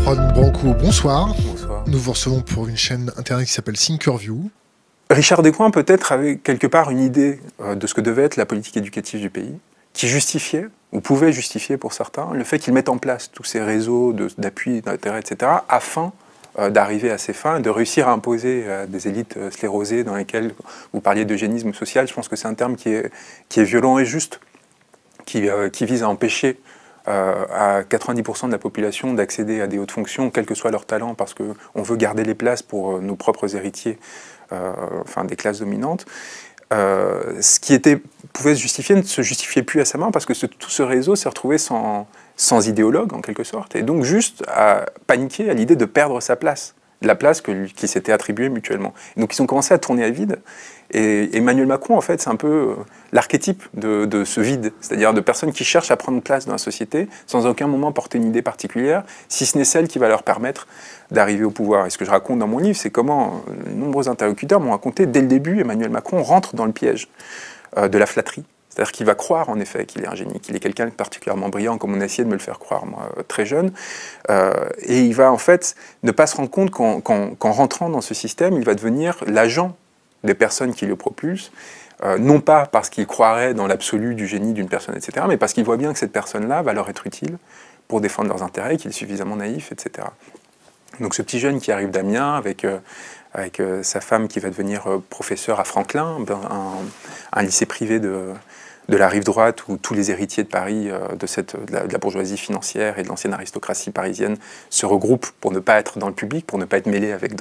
Juan Branco, bonsoir. Bonsoir. Nous vous recevons pour une chaîne internet qui s'appelle Thinkerview. Richard Descoings peut-être avait quelque part une idée de ce que devait être la politique éducative du pays, qui justifiait, ou pouvait justifier pour certains, le fait qu'ils mettent en place tous ces réseaux d'appui, d'intérêt, etc., afin d'arriver à ses fins et de réussir à imposer des élites sclérosées dans lesquelles vous parliez d'eugénisme social. Je pense que c'est un terme qui est violent et juste, qui vise à empêcher à 90% de la population d'accéder à des hautes fonctions, quel que soit leur talent, parce qu'on veut garder les places pour nos propres héritiers, enfin des classes dominantes. Ce qui pouvait se justifier ne se justifiait plus à sa main, parce que tout ce réseau s'est retrouvé sans idéologue, en quelque sorte, et donc juste à paniquer à l'idée de perdre sa place, la place qui s'était attribuée mutuellement. Et donc ils ont commencé à tourner à vide. Et Emmanuel Macron, en fait, c'est un peu l'archétype de ce vide, c'est-à-dire de personnes qui cherchent à prendre place dans la société sans à aucun moment porter une idée particulière, si ce n'est celle qui va leur permettre d'arriver au pouvoir. Et ce que je raconte dans mon livre, c'est comment de nombreux interlocuteurs m'ont raconté, dès le début, Emmanuel Macron rentre dans le piège de la flatterie. C'est-à-dire qu'il va croire, en effet, qu'il est un génie, qu'il est quelqu'un de particulièrement brillant, comme on a essayé de me le faire croire, moi, très jeune. Et il va, en fait, ne pas se rendre compte qu'en rentrant dans ce système, il va devenir l'agent des personnes qui le propulsent, non pas parce qu'il croirait dans l'absolu du génie d'une personne, etc., mais parce qu'il voit bien que cette personne-là va leur être utile pour défendre leurs intérêts, qu'il est suffisamment naïf, etc. Donc ce petit jeune qui arrive d'Amiens, avec sa femme qui va devenir professeure à Franklin, un lycée privé de la rive droite, où tous les héritiers de Paris, de la bourgeoisie financière et de l'ancienne aristocratie parisienne se regroupent pour ne pas être dans le public, pour ne pas être mêlés avec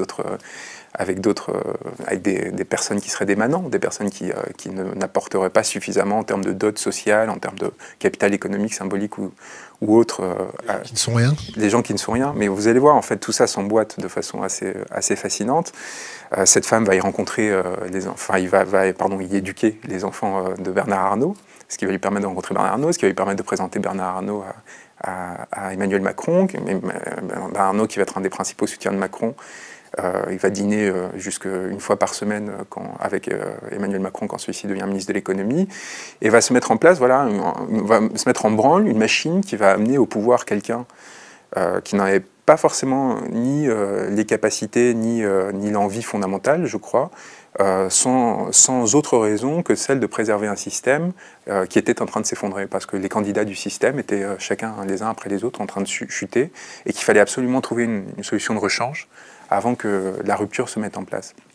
des personnes qui seraient des manants, des personnes qui n'apporteraient pas suffisamment en termes de dot sociale, en termes de capital économique, symbolique ou autre. Qui ne sont rien. Des gens qui ne sont rien. Mais vous allez voir, en fait, tout ça s'emboîte de façon assez fascinante. Cette femme va y rencontrer il va y éduquer les enfants de Bernard Arnault, ce qui va lui permettre de rencontrer Bernard Arnault, ce qui va lui permettre de présenter Bernard Arnault à Emmanuel Macron, Bernard Arnault qui va être un des principaux soutiens de Macron. Il va dîner jusqu'une fois par semaine avec Emmanuel Macron quand celui-ci devient ministre de l'économie, et va se mettre en place, va se mettre en branle une machine qui va amener au pouvoir quelqu'un qui n'en avait pas forcément ni les capacités ni l'envie fondamentale, je crois, sans autre raison que celle de préserver un système qui était en train de s'effondrer, parce que les candidats du système étaient chacun les uns après les autres en train de chuter, et qu'il fallait absolument trouver une solution de rechange avant que la rupture se mette en place.